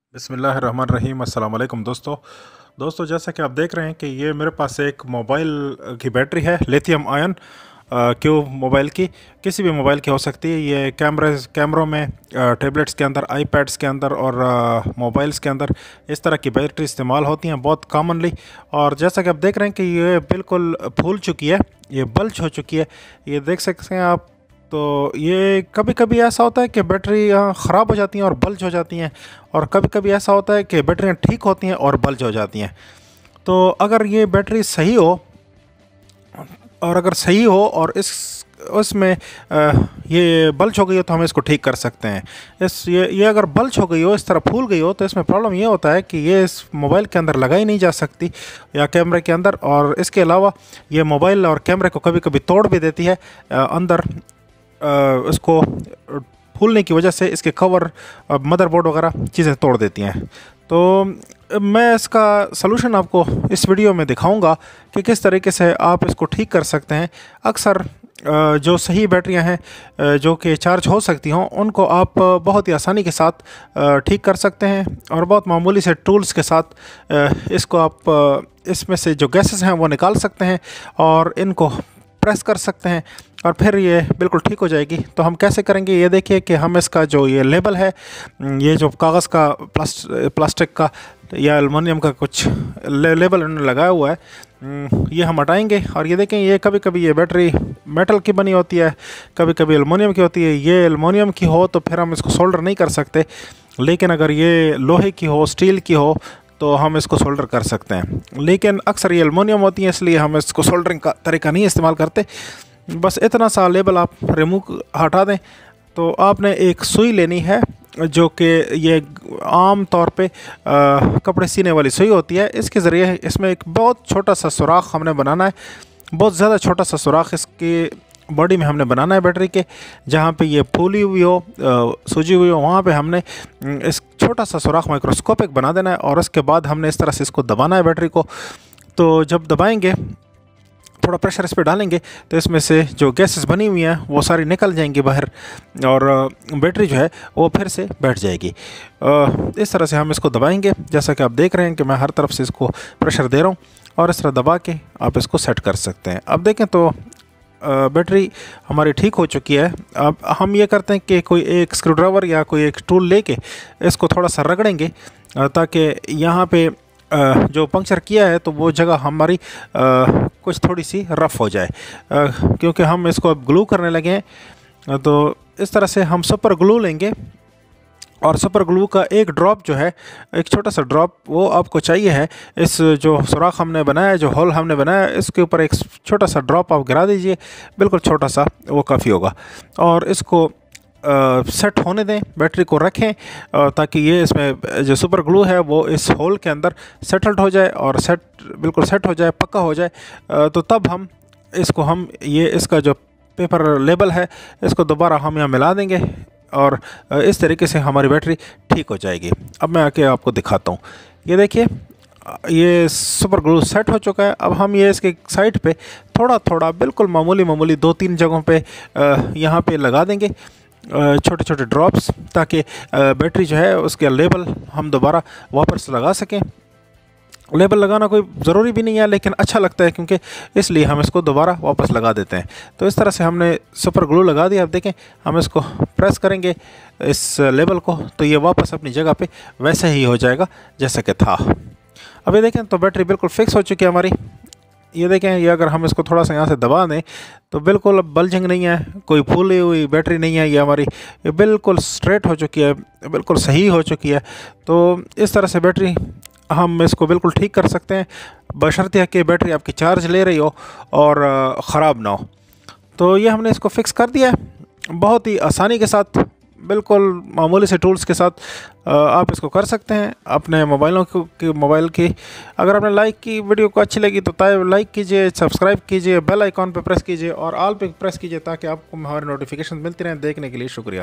बिस्मिल्लाहिर्रहमानिर्रहीम। अस्सलाम वालेकुम दोस्तों जैसा कि आप देख रहे हैं कि ये मेरे पास एक मोबाइल की बैटरी है लिथियम आयन क्यों मोबाइल की किसी भी मोबाइल की हो सकती है। ये कैमरों में टैबलेट्स के अंदर, आईपैड्स के अंदर और मोबाइल्स के अंदर इस तरह की बैटरी इस्तेमाल होती हैं बहुत कॉमनली। और जैसा कि आप देख रहे हैं कि ये बिल्कुल फूल चुकी है, ये बल्ज हो चुकी है, ये देख सकते हैं आप। तो ये कभी कभी ऐसा होता है कि बैटरी ख़राब हो जाती हैं और बल्ज हो जाती हैं, और कभी कभी ऐसा होता है कि बैटरियाँ ठीक होती हैं और बल्ज हो जाती हैं। तो अगर ये बैटरी सही हो और इस उसमें ये बल्ज हो गई हो तो हम इसको ठीक कर सकते हैं। ये अगर बल्ज हो गई हो, इस तरह फूल गई हो, तो इसमें प्रॉब्लम ये होता है कि ये इस मोबाइल के अंदर लगाई नहीं जा सकती या कैमरे के अंदर। और इसके अलावा ये मोबाइल और कैमरे को कभी कभी तोड़ भी देती है अंदर। इसको फूलने की वजह से इसके कवर, मदरबोर्ड वगैरह चीज़ें तोड़ देती हैं। तो मैं इसका सलूशन आपको इस वीडियो में दिखाऊंगा कि किस तरीके से आप इसको ठीक कर सकते हैं। अक्सर जो सही बैटरियां हैं जो कि चार्ज हो सकती हों, उनको आप बहुत ही आसानी के साथ ठीक कर सकते हैं और बहुत मामूली से टूल्स के साथ इसको आप इसमें से जो गैसेस हैं वो निकाल सकते हैं और इनको प्रेस कर सकते हैं और फिर ये बिल्कुल ठीक हो जाएगी। तो हम कैसे करेंगे, ये देखिए कि हम इसका जो ये लेबल है, ये जो कागज़ का प्लास्टिक का या एल्युमिनियम का कुछ लेबल उन्होंने लगाया हुआ है, ये हम हटाएंगे। और ये देखें, ये कभी कभी ये बैटरी मेटल की बनी होती है, कभी कभी एल्युमिनियम की होती है। ये एल्युमिनियम की हो तो फिर हम इसको सोल्डर नहीं कर सकते, लेकिन अगर ये लोहे की हो, स्टील की हो, तो हम इसको सोल्डर कर सकते हैं। लेकिन अक्सर ये एल्युमिनियम होती है, इसलिए हम इसको सोल्डरिंग का तरीका नहीं इस्तेमाल करते। बस इतना सा लेबल आप रिमूव हटा दें। तो आपने एक सुई लेनी है जो कि ये आम तौर पे कपड़े सीने वाली सुई होती है। इसके ज़रिए इसमें एक बहुत छोटा सा सुराख हमने बनाना है, बहुत ज़्यादा छोटा सा सुराख इसकी बॉडी में हमने बनाना है बैटरी के। जहाँ पे ये फूली हुई हो, सूजी हुई हो, वहाँ पे हमने इस छोटा सा सुराख माइक्रोस्कोपिक बना देना है। और उसके बाद हमने इस तरह से इसको दबाना है बैटरी को। तो जब दबाएंगे, थोड़ा प्रेशर इस पर डालेंगे, तो इसमें से जो गैसेस बनी हुई हैं वो सारी निकल जाएंगी बाहर और बैटरी जो है वो फिर से बैठ जाएगी। इस तरह से हम इसको दबाएंगे। जैसा कि आप देख रहे हैं कि मैं हर तरफ से इसको प्रेशर दे रहा हूँ और इस तरह दबा के आप इसको सेट कर सकते हैं। अब देखें तो बैटरी हमारी ठीक हो चुकी है। अब हम ये करते हैं कि कोई एक स्क्रू ड्राइवर या कोई एक टूल लेके इसको थोड़ा सा रगड़ेंगे ताकि यहाँ पे जो पंक्चर किया है तो वो जगह हमारी कुछ थोड़ी सी रफ़ हो जाए, क्योंकि हम इसको अब ग्लू करने लगे हैं। तो इस तरह से हम सुपर ग्लू लेंगे और सुपर ग्लू का एक ड्रॉप जो है, एक छोटा सा ड्रॉप, वो आपको चाहिए है। इस जो सुराख हमने बनाया है, जो होल हमने बनाया है, इसके ऊपर एक छोटा सा ड्रॉप आप गिरा दीजिए, बिल्कुल छोटा सा, वो काफ़ी होगा। और इसको सेट होने दें, बैटरी को रखें ताकि ये इसमें जो सुपर ग्लू है वो इस होल के अंदर सेटल्ड हो जाए और बिल्कुल सेट हो जाए, पक्का हो जाए। तो तब हम इसका जो पेपर लेबल है इसको दोबारा हम यहाँ मिला देंगे और इस तरीके से हमारी बैटरी ठीक हो जाएगी। अब मैं आके आपको दिखाता हूँ। ये देखिए, ये सुपर ग्लू सेट हो चुका है। अब हम ये इसके साइड पे थोड़ा थोड़ा बिल्कुल मामूली 2-3 जगहों पे यहाँ पे लगा देंगे छोटे छोटे ड्रॉप्स, ताकि बैटरी जो है उसके लेबल हम दोबारा वापस लगा सकें। लेबल लगाना कोई ज़रूरी भी नहीं है, लेकिन अच्छा लगता है क्योंकि इसलिए हम इसको दोबारा वापस लगा देते हैं। तो इस तरह से हमने सुपर ग्लू लगा दिया। अब देखें, हम इसको प्रेस करेंगे इस लेबल को, तो ये वापस अपनी जगह पे वैसे ही हो जाएगा जैसा कि था। अभी देखें तो बैटरी बिल्कुल फिक्स हो चुकी है हमारी। ये देखें, ये अगर हम इसको थोड़ा सा यहाँ से दबा दें तो बिल्कुल अब बल्जिंग नहीं है, कोई फूली हुई बैटरी नहीं है। ये हमारी ये बिल्कुल स्ट्रेट हो चुकी है, बिल्कुल सही हो चुकी है। तो इस तरह से बैटरी हम इसको बिल्कुल ठीक कर सकते हैं, बशर्ते कि बैटरी आपकी चार्ज ले रही हो और ख़राब ना हो। तो ये हमने इसको फिक्स कर दिया है बहुत ही आसानी के साथ, बिल्कुल मामूली से टूल्स के साथ आप इसको कर सकते हैं अपने मोबाइल की। अगर आपने लाइक की वीडियो को अच्छी लगी तो लाइक कीजिए, सब्सक्राइब कीजिए, बेल आइकॉन पर प्रेस कीजिए और ऑल पे प्रेस कीजिए ताकि आपको हमारे नोटिफिकेशन मिलती रहें। देखने के लिए शुक्रिया।